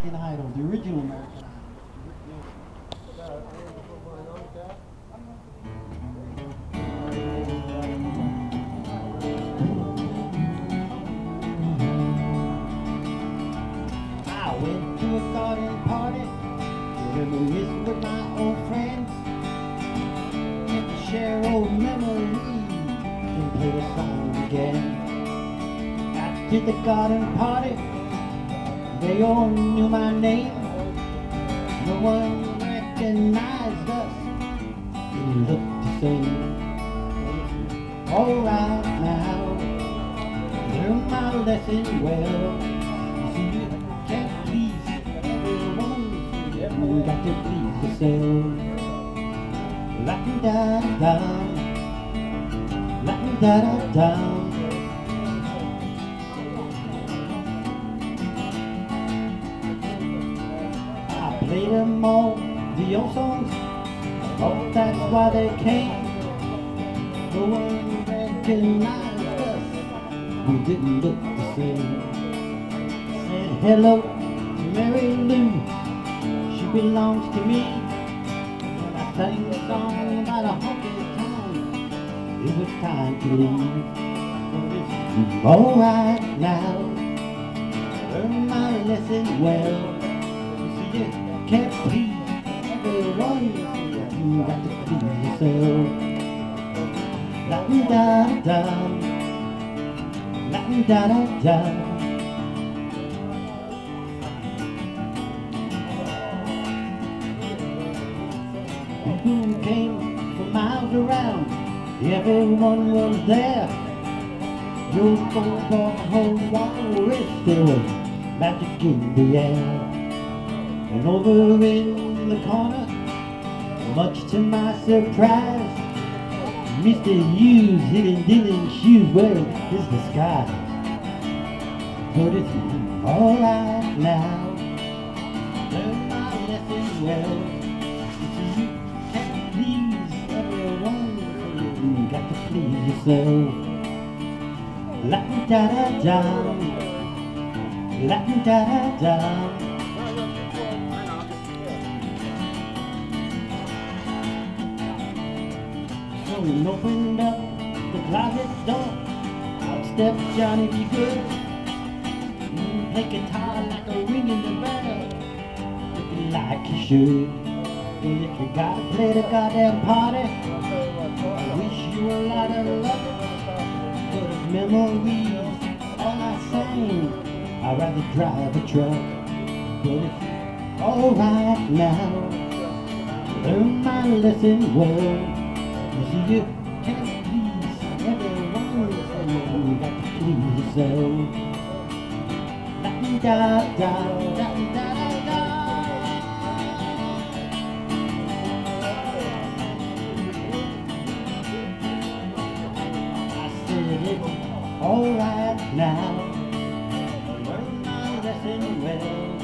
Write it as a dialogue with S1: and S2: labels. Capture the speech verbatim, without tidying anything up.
S1: American Idol, the original American Idol. I went to a garden party, reminiscing with my old friends, and to share old memories and play the song again. After the garden party, they all knew my name. No one recognized us. It looked the same. Alright now, learn my lesson well. You see, you can't please everyone. You got to please yourself. La-da-da-da, la-da-da-da. Played them all, the old songs, oh, that's why they came. No one recognized us, we didn't look the same. Said hello to Mary Lou, she belongs to me. When I sang the song about a honky tonk, it was time to leave. But it's alright now, learn my lesson well. You see, you can't please everyone, you got to please yourself. La-da-da-da, la-da-da-da. People came from miles around, everyone was there. Your phone call, whole walrus, there was magic in the air. And over in the corner, much to my surprise, Mister Hughes hidden Dylan's shoes wearing his disguise. But it's alright now, learn my lesson well. You see, you can't please everyone, you got to please yourself. La-da-da-da, la-da-da-da. And opened up the closet door. Out stepped Johnny B. Good. Mm, play guitar like a ringing the bell, looking like he should. Well, if you gotta play the goddamn party, I wish you a lot of luck. But of memories, all I sang, I'd rather drive a truck. But it's alright now, learn my lesson well. You see, you can't please everyone, you got to please yourself. La-da-da-da-da-da-da. I said it's alright now, learn my lesson well.